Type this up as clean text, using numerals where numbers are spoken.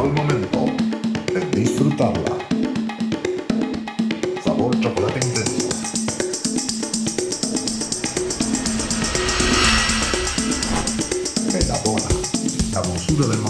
el momento de disfrutarla. Sabor chocolate intenso. Melabona, la dulzura del